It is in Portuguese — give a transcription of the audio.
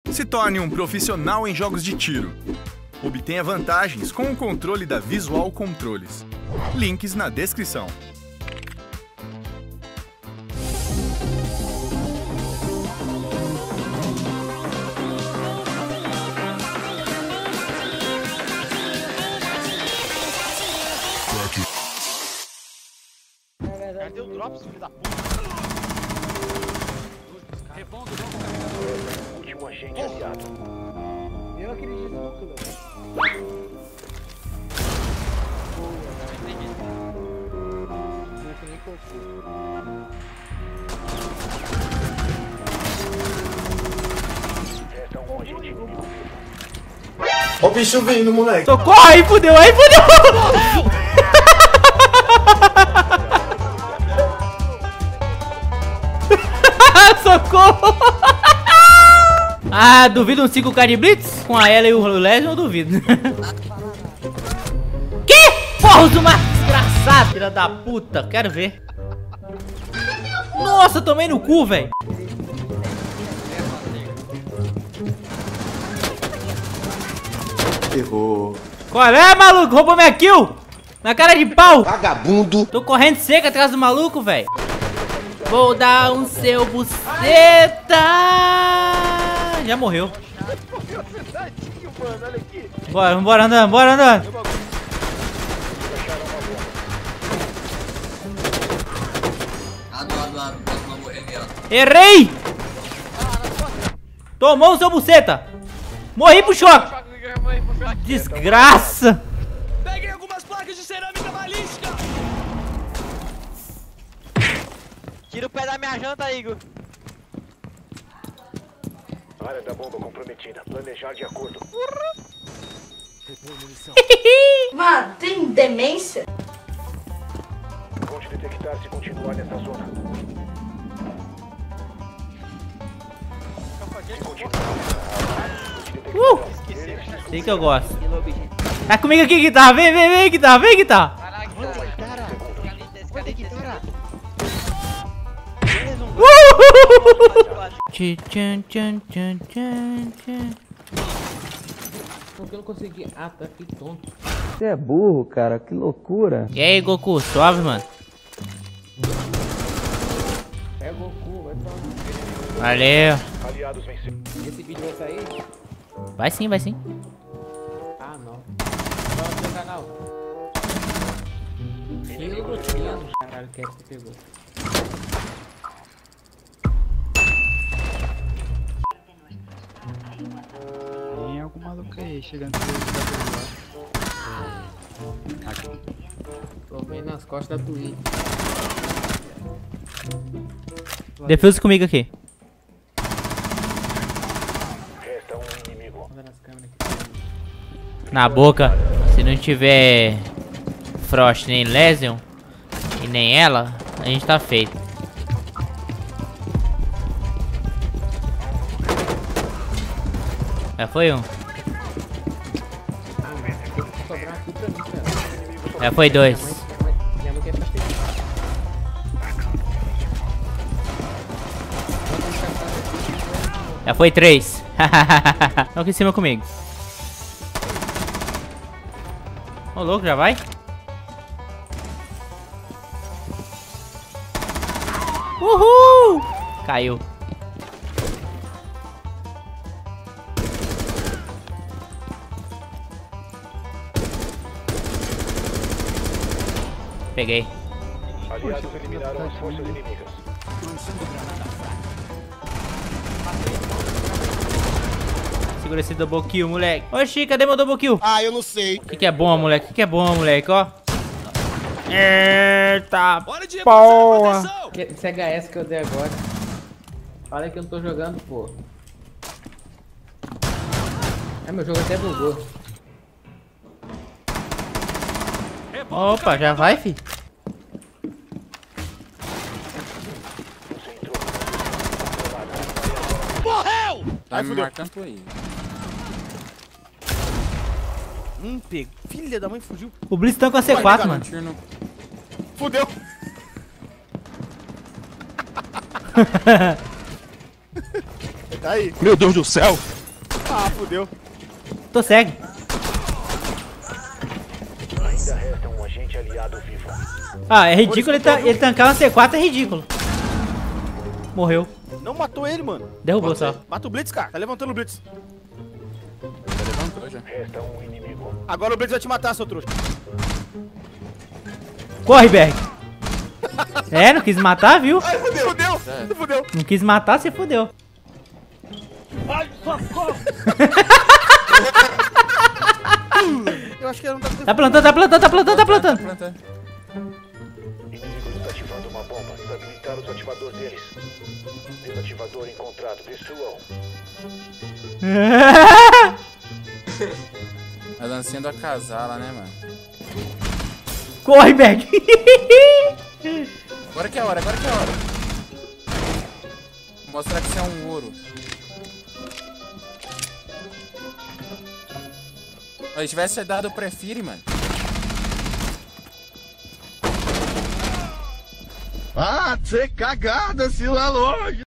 Se torne um profissional em jogos de tiro. Obtenha vantagens com o controle da Visual Controles. Links na descrição. Cadê o Drops, filho da puta? Repondo, Último agente aliado. Eu acredito no clube. Resta um agente inimigo. Ó o bicho vindo, moleque. Socorro, aí fudeu, aí fudeu! Socorro! Ah, duvido um 5K de Blitz? Com a Ela e o Legion, eu duvido. Que? Porra, o Zuma desgraçado, filha da puta, quero ver. Nossa, tomei no cu, velho. Errou. Qual é, maluco? Roubou minha kill! Na cara de pau! Vagabundo. Tô correndo seca atrás do maluco, velho. Vou dar um seu buceta. Já morreu. mano, olha aqui. Bora andando, bora andando. Errei! Tomou o seu buceta. Morri pro choque. Desgraça. Peguei algumas placas de cerâmica balística. Tira o pé da minha janta, Igor. Área da bomba comprometida. Planejar de acordo. Mano, tem demência? Conte detectar se continuar nessa zona. Se continuar Sei que eu gosto. Tá comigo aqui, guitarra. Vem, guitarra, vem, guitarra. Porque eu não consegui. Ah, tá aqui tonto. Você é burro, cara, que loucura. E aí, Goku, suave, mano. É Goku, vai pra onde? Valeu. aliados venceram. Esse vídeo vai sair? Vai sim, vai sim. Ah, não. Qual é o seu canal? Filho. Caralho, que é que você pegou? Tem algum maluco aí chegando aqui. Tô vendo nas costas da Twitch. Defesa comigo aqui. Resta um inimigo. Vou ver nas câmeras aqui. Na boca. Se não tiver Frost nem Lesion e nem ela, a gente tá feito. Já foi um. Ah, mas tem que sobrar aqui pra mim, cara. Já foi dois. Minha mãe quer ficar feliz. Já foi três. Estão aqui em cima comigo. Ô louco, já vai? Uhul! Caiu. Peguei. Aliados eliminaram as forças inimigas. Segura esse double kill, moleque. Oxi, cadê meu double kill? Ah, eu não sei. O que é bom, moleque? O que é bom, moleque, ó? Eita, Hora de porra. proteção. Esse HS que eu dei agora. Olha que eu não tô jogando, pô. É, meu jogo até bugou. Opa, já vai, fi? Morreu! Tá me marcando aí. Pego. Filha da mãe fugiu. O Blitz tá com a C4, mano. Tiro no... Fudeu. Tá aí. Meu Deus do céu! fudeu. Tô cego. Ainda resta um agente aliado vivo. Ah, é ridículo ele tancar um C4, é ridículo. Morreu. Não matou ele, mano. Derrubou só. Mata o Blitz, cara. Tá levantando o Blitz. Levantou já. Resta um inimigo. Agora o Blitz vai te matar, seu trouxa. Corre, Berg. É, não quis matar, viu? Ai, fudeu. Fudeu. Não quis matar, você fudeu. Eu acho que ele não tá... Tá plantando, tá plantando, tá plantando, tá plantando. Inimigo desativando uma bomba. Desabilitar os ativadores deles. Desativador encontrado. Destruam. A dancinha do acasala, né, mano? Corre, Berg. Agora que é a hora, agora que é a hora. Vou mostrar que você é um ouro. Se tivesse dado o prefire, mano. Ah, você cagada, se lá longe.